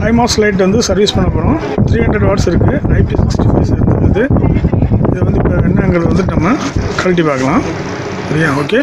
ஐமாஸ் light வந்து service பண்ண போகிறோம். 300 வாட்ஸ் இருக்குது. IP65 சேர்ந்துருக்குது. இது வந்து இப்போ என்னங்கிறது வந்து நம்ம கழட்டி பார்க்கலாம். சரியா? ஓகே.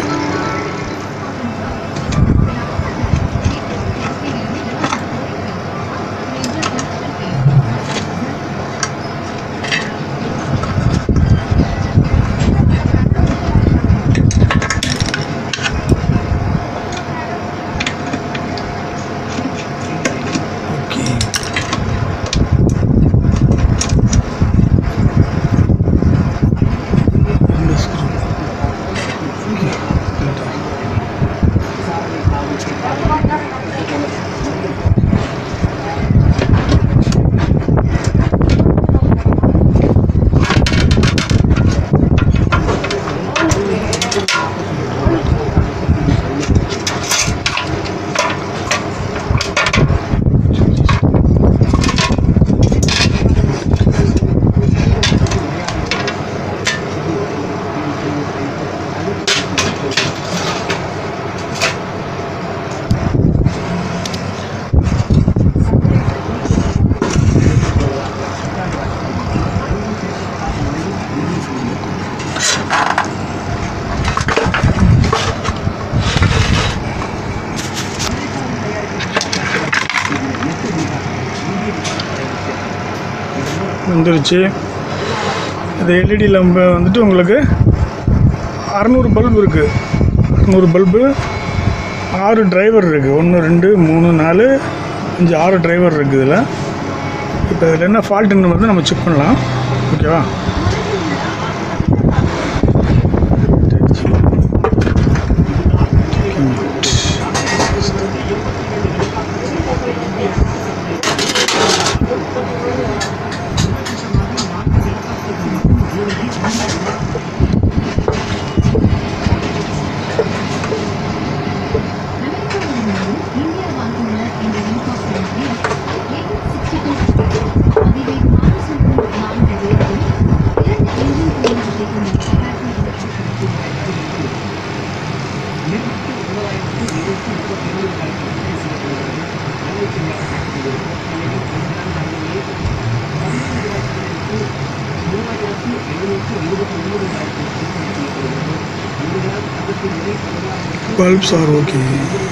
வந்துருச்சு. இந்த எல்இடி லேம்பு வந்துட்டு உங்களுக்கு 600 பல்பு இருக்குது. 600 பல்பு, 6 டிரைவர் இருக்குது. 1 2 3 4 5 6 டிரைவர் இருக்குது இதில். இப்போ இதில் என்ன ஃபால்ட்டுன்னு வந்து நம்ம செக் பண்ணலாம். ஓகேவா? Bulbs are okay.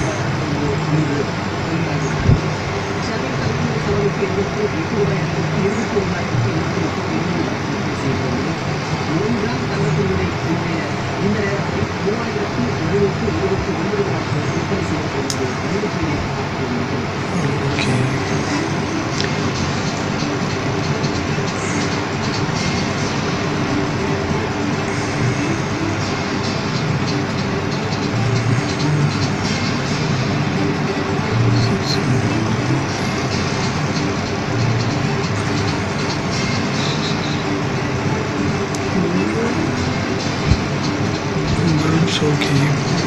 Okay.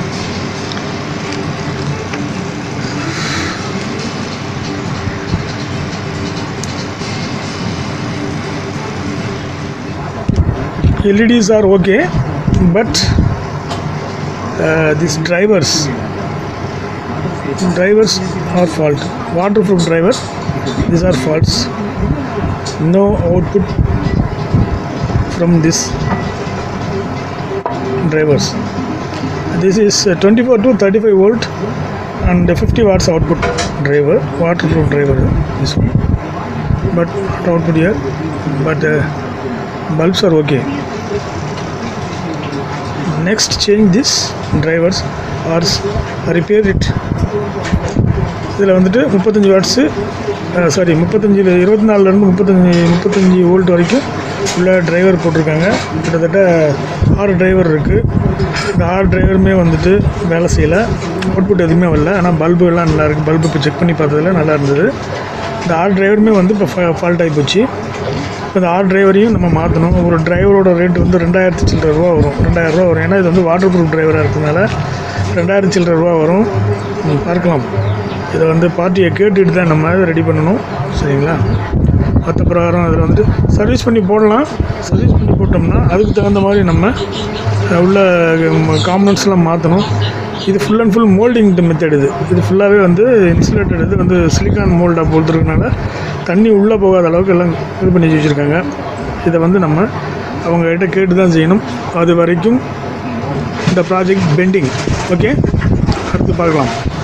LEDs are okay, but these drivers are fault. Waterproof driver, these are faults. No output from this drivers. This is 24 to 35 volt and 50 watts output driver, waterproof driver. This one, but not output here. But bulbs are okay. Next, change this drivers or repair it. இதில் வந்துட்டு 35 watts sorry 24லேருந்து 35 volt வரைக்கும் உள்ள driver போட்டிருக்காங்க. கிட்டத்தட்ட 6 driver இருக்குது. இந்த 6 டிரைவருமே வந்துட்டு வேலை செய்யலை, அவுட்புட் எதுவுமே வரல. ஆனால் பல்பு எல்லாம் நல்லா இருக்குது. பல்பு இப்போ செக் பண்ணி பார்த்ததில் நல்லா இருந்தது. இந்த 6 டிரைவருமே வந்து இப்போ ஃபால்ட் ஆகி போச்சு. இப்போ இந்த 6 டிரைவரையும் நம்ம மாற்றணும். ஒரு டிரைவரோட ரேட் வந்து 2000 சில்லற ரூபா வரும். 2000 ரூபா வரும். ஏன்னா இது வந்து வாட்டர் ப்ரூஃப் டிரைவராக இருக்கிறதுனால 2000 சில்லற ரூபா வரும். பார்க்கலாம். இதை வந்து பார்ட்டியை கேட்டுட்டு தான் நம்ம ரெடி பண்ணணும். சரிங்களா? மற்ற பிரகாரம் அதில் வந்துட்டு சர்வீஸ் பண்ணி போடலாம். சர்வீஸ் பண்ணி போட்டோம்னா அதுக்கு தகுந்த மாதிரி நம்ம உள்ள காம்பனன்ட்ஸ்லாம் மாற்றணும். இது full and full moulding method. இது ஃபுல்லாகவே வந்து இன்சுலேட்டட். இது வந்து சிலிக்கான் மோல்டாக போட்டுருக்கனால தண்ணி உள்ளே போகாத அளவுக்கு எல்லாம் இது பண்ணி வச்சுருக்காங்க. இதை வந்து நம்ம அவங்ககிட்ட கேட்டு தான் செய்யணும். அது வரைக்கும் இந்த ப்ராஜெக்ட் பெண்டிங். ஓகே, அடுத்து பார்க்கலாம்.